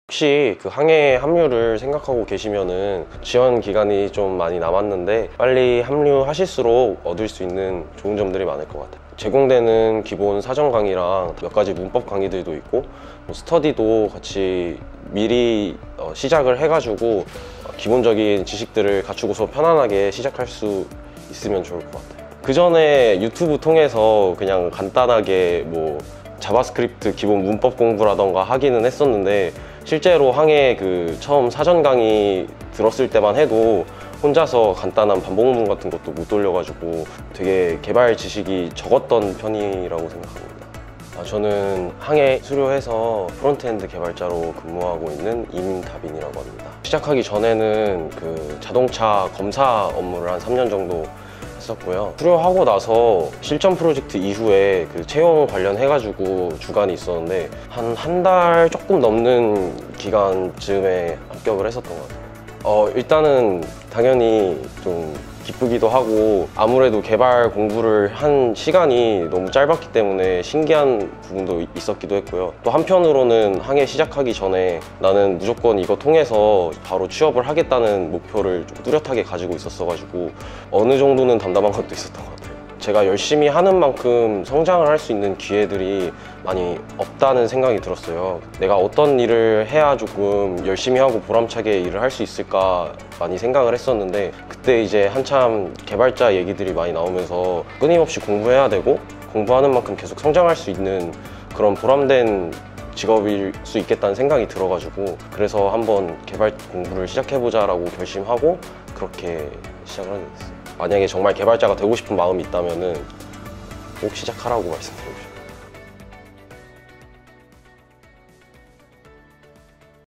혹시 그 항해 합류를 생각하고 계시면은 지원 기간이 좀 많이 남았는데 빨리 합류하실수록 얻을 수 있는 좋은 점들이 많을 것 같아요. 제공되는 기본 사전 강의랑 몇 가지 문법 강의들도 있고 스터디도 같이 미리 시작을 해가지고 기본적인 지식들을 갖추고서 편안하게 시작할 수 있으면 좋을 것 같아요. 그 전에 유튜브 통해서 그냥 간단하게 뭐 자바스크립트 기본 문법 공부라던가 하기는 했었는데 실제로 항해 그 처음 사전 강의 들었을 때만 해도 혼자서 간단한 반복문 같은 것도 못 돌려가지고 되게 개발 지식이 적었던 편이라고 생각합니다. 저는 항해 수료해서 프론트엔드 개발자로 근무하고 있는 임다빈이라고 합니다. 시작하기 전에는 그 자동차 검사 업무를 한 3년 정도 했었고요. 수료하고 나서 실전 프로젝트 이후에 그 채용 관련해가지고 주간이 있었는데 한 달 조금 넘는 기간쯤에 합격을 했었던 것 같아요. 일단은 당연히 좀 기쁘기도 하고 아무래도 개발 공부를 한 시간이 너무 짧았기 때문에 신기한 부분도 있었기도 했고요. 또 한편으로는 항해 시작하기 전에 나는 무조건 이거 통해서 바로 취업을 하겠다는 목표를 좀 뚜렷하게 가지고 있었어가지고 어느 정도는 담담한 것도 있었던 것 같아요. 제가 열심히 하는 만큼 성장을 할 수 있는 기회들이 많이 없다는 생각이 들었어요. 내가 어떤 일을 해야 조금 열심히 하고 보람차게 일을 할 수 있을까 많이 생각을 했었는데 그때 이제 한참 개발자 얘기들이 많이 나오면서 끊임없이 공부해야 되고 공부하는 만큼 계속 성장할 수 있는 그런 보람된 직업일 수 있겠다는 생각이 들어가지고 그래서 한번 개발 공부를 시작해보자 라고 결심하고 그렇게 시작을 하게 됐어요. 만약에 정말 개발자가 되고 싶은 마음이 있다면 꼭 시작하라고 말씀드립니다.